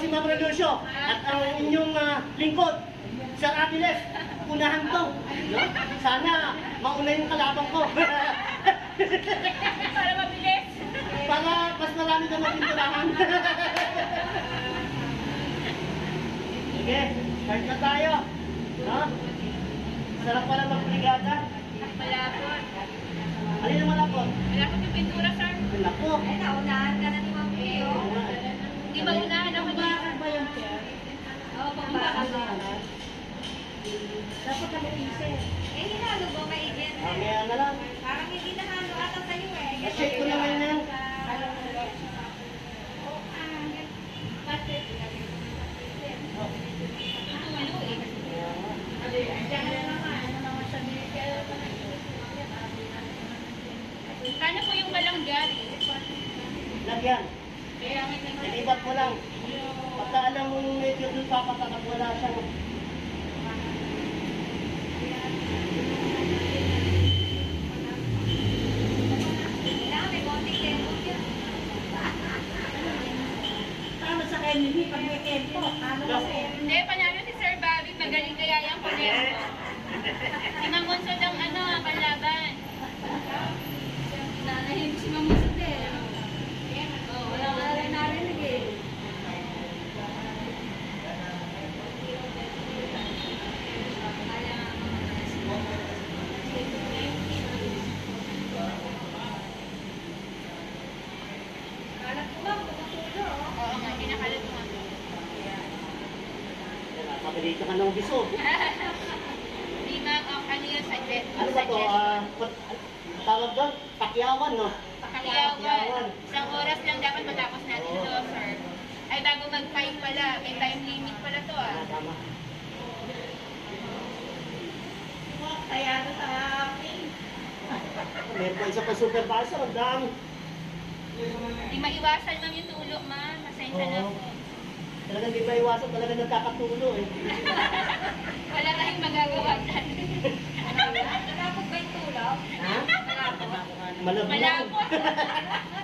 si Ma'am Relucio at ang inyong lingkod, Sir Babiles. Unahan to. No? Sana mauna yung kalabang ko. Para mabilis. Para mas marami na mapinturahan. Sige, start na tayo. No? Sarap pala mag-brigada. Malapot. Alin ang malapot? Malapot yung pintura, sir. Malapot. Ay, naunahan ka na ni Ma'am Pio. Di ba unahan ako dito? ba yan, Sir? Oo, pagbakas mo. Dapat nag-iisip. Eh, hinalo mo kay Jen. Mamaya na lang. Parang hindi nahalo ata sa'yo eh. Shake ko naman na yan. Kano po yung malanggan? Lagyan. Ilibat mo lang. Pagka alam mo medyo doon papatakap, wala siyang... Kailangan may konting tempo yun. Tama sa kayo nini, pag may tempo, ano kasi? Hindi, panalo si Sir Bobby. Magaling kaya yung pag-tempo. Si Ma'am Monsod ang panlaban. Nanahimik si Ma'am Musod eh. Oo, wala ka rin narinig eh. Kalat ko Ma'am, tumutulo. Oo nga, kinakalat mo. Pabilito ka ng bisog. Di ma'am, ano yun sa jet? Ano ba to? Tawag doon? Pakyawan, no? Pakyawan. Isang oras lang dapat matapos natin ito, sir. Ay, bago mag-5 pala. May time limit pala to, Tama. Kaya na sa akin. Meron pa isa pa supervisor. Ang dami. Di maiwasan ma'am yung tulo, ma'am. Pasensya na Oo. po. Talagang di ba iwasan? Talagang nagkakatulo eh. Wala tayong magagawa dyan. Malapot ba yung tulog? Ha? Malapot. Malablang. Malapot.